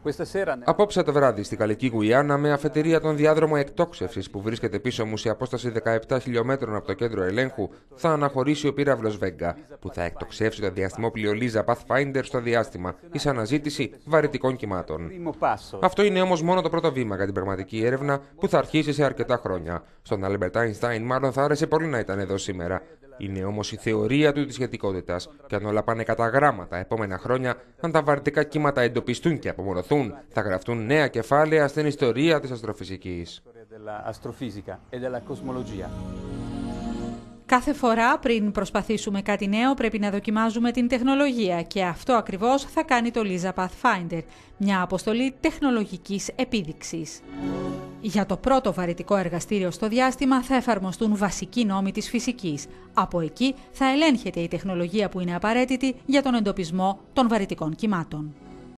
Απόψε το βράδυ στη Γαλλική Γουιάννα, με αφετηρία τον διάδρομο εκτόξευσης που βρίσκεται πίσω μου σε απόσταση 17 χιλιόμετρων από το κέντρο ελέγχου, θα αναχωρήσει ο πύραυλος Βέγγα, που θα εκτοξεύσει το διαστημόπλοιο Λίζα Pathfinder στο διάστημα εις αναζήτηση βαρυτικών κυμάτων. Αυτό είναι όμως μόνο το πρώτο βήμα για την πραγματική έρευνα που θα αρχίσει σε αρκετά χρόνια. Στον Άλμπερτ Άινστάιν μάλλον θα άρεσε πολύ να ήταν εδώ σήμερα. Είναι όμως η θεωρία του της σχετικότητας, και αν όλα πάνε κατά γράμμα τα επόμενα χρόνια, αν τα βαρυτικά κύματα εντοπιστούν και απομονωθούν, θα γραφτούν νέα κεφάλαια στην ιστορία της αστροφυσικής. Κάθε φορά πριν προσπαθήσουμε κάτι νέο πρέπει να δοκιμάζουμε την τεχνολογία, και αυτό ακριβώς θα κάνει το Λίζα Pathfinder, μια αποστολή τεχνολογικής επίδειξης. Για το πρώτο βαρυτικό εργαστήριο στο διάστημα θα εφαρμοστούν βασικοί νόμοι της φυσικής. Από εκεί θα ελέγχεται η τεχνολογία που είναι απαραίτητη για τον εντοπισμό των βαρυτικών κυμάτων.